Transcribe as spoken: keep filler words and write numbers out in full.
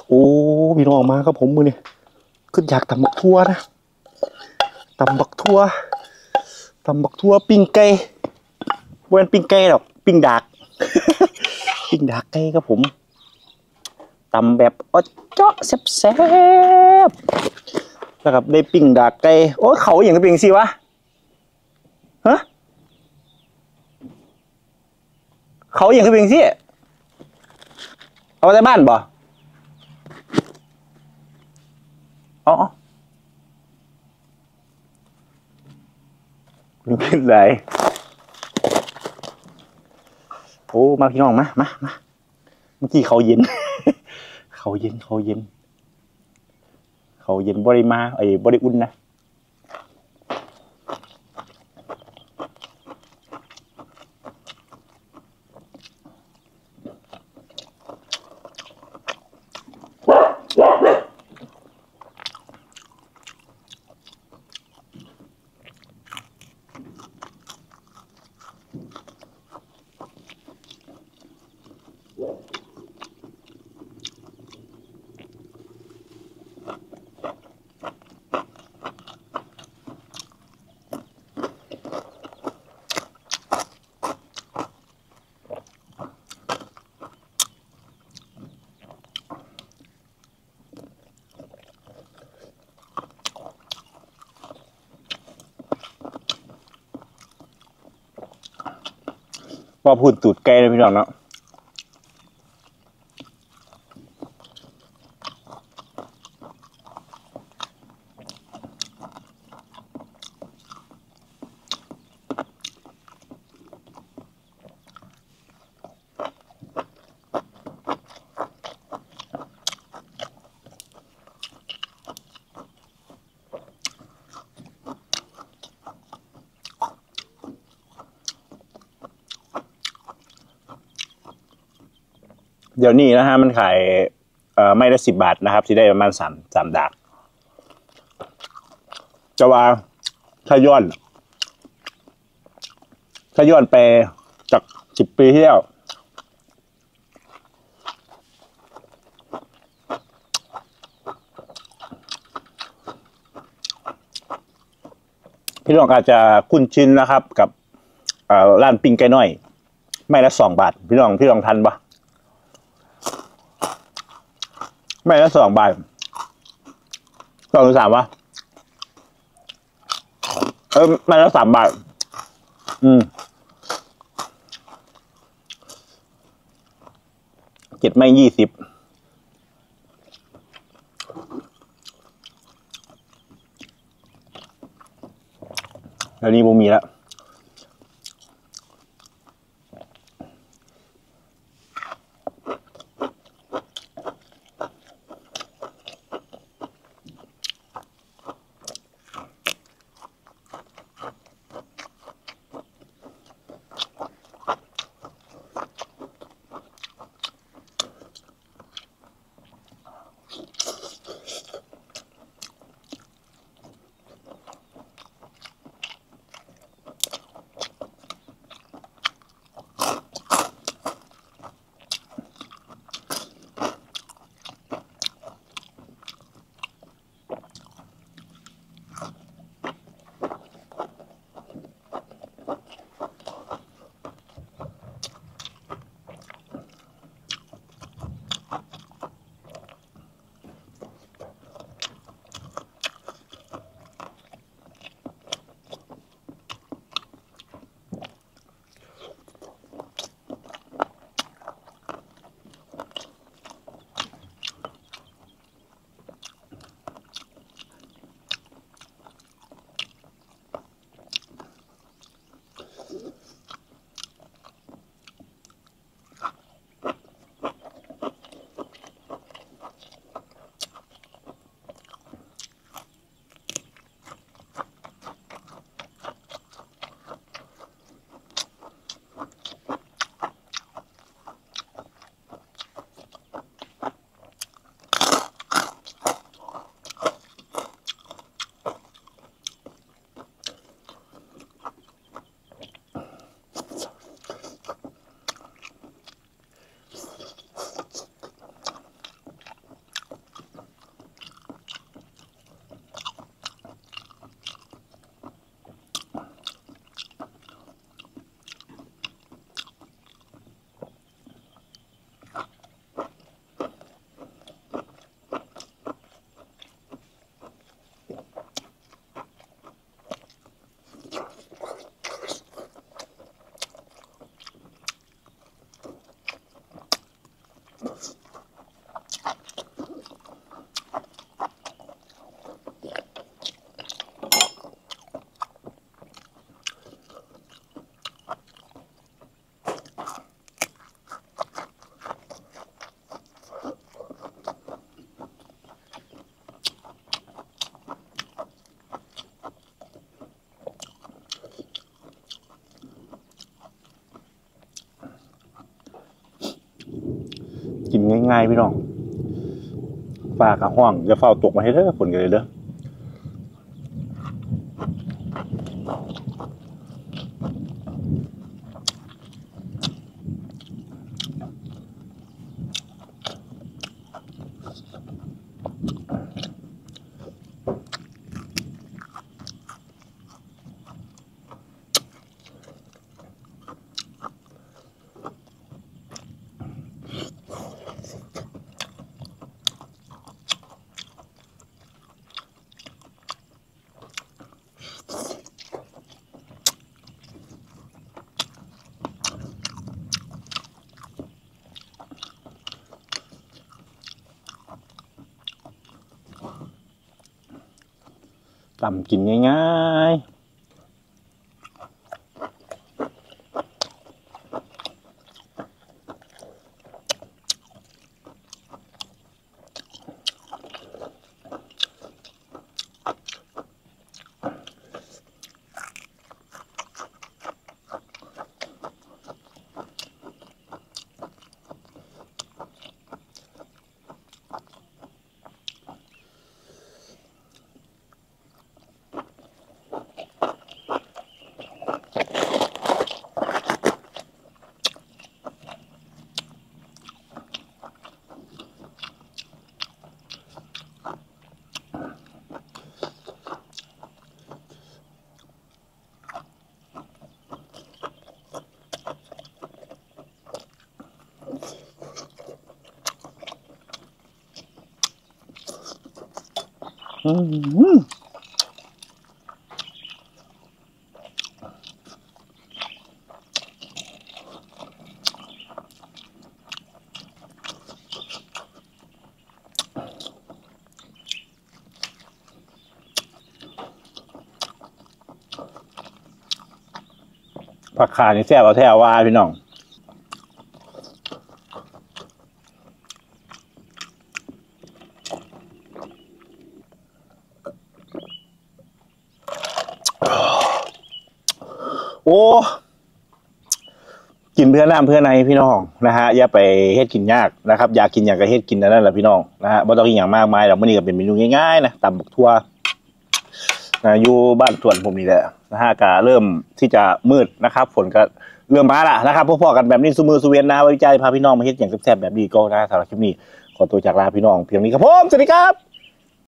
โอ้พี่น้องมาครับผมมือนี่ขึ้นอยากตำบักทั่วนะตำบักทั่วตำบักทั่วปิ้งไก่เว้นปิ้งไก่หรอกปิ้งดาก ปิ้งดากไก่ครับผมตำแบบอ้อเจาะแซ่บๆแล้วกับได้ปิ้งดากไก่โอ้เขาอย่างกับปิ้งสิวะฮะเขาอย่างกับปิ้งสิเอามาจากบ้านบ่อ๋อมันเป็นไรโอ้มาพี่น้องมามามาเมื่อกี้เขาเย็น เขาเย็นเขาเย็นเขาเย็นบริมาไอ้บริอุ่นนะว่าพูดตูดไกลเลยพี่น้องเนาะเดี๋ยวนี้นะฮะมันขายเอ่อไม่ละสิบบาทนะครับที่ได้ประมาณสามสามดากจะว่าถ้าย้อนถ้าย้อนไปจากสิบปีที่แล้วพี่น้องอาจจะคุ้นชินนะครับกับร้านปิ้งไก่น้อยไม่ละสองบาทพี่น้องพี่น้องทันปะไม่ละสองบาทสองหรือสามวะเออไม่ละสามบาทอืมเจ็ดไม่ยี่สิบแล้วนี้บูมีแล้วง่ายพี่น้องฟ้ากับห้องจะเฝ้าตกมาให้เด้อฝนกันเลยเด้อตำกินง่ายๆอืมผักขานี่แซ่บเอาแท้ว่าพี่น้องโอ้กินเพื่อน้ำเพื่อในพี่น้องนะฮะอย่าไปเฮ็ดกินยากนะครับอยากกินอย่างก็เฮ็ดกินนั่นแหละพี่น้องนะฮะไม่ต้องกินอย่างมากมายหรอกมื้อนี้ก็เป็นเมนูง่ายๆนะตำบักทั่วนะอยู่บ้านสวนผมนี่แหละนะฮะก็เริ่มที่จะมืดนะครับฝนก็เริ่มมาละนะครับพวกพ่อกันแบบนี้ซุมือซุเวียนนะไว้ใจพาพี่น้องมาเฮ็ดอย่างแซ่บๆแบบนี้ก็นะสำหรับคลิปนี้ขอตัวจากลาพี่น้องเพียงนี้ครับผมสวัสดีครับ